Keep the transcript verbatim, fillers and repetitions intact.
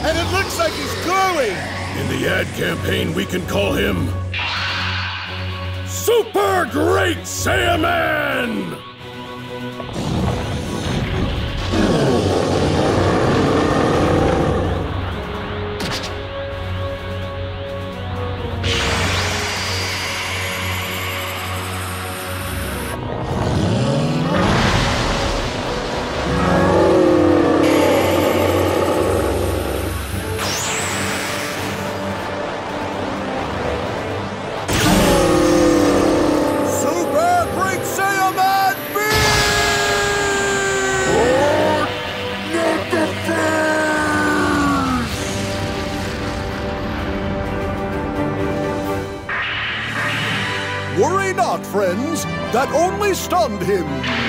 And it looks like he's glowing! In the ad campaign, we can call him Super Great Saiyaman! Worry not, friends. That only stunned him.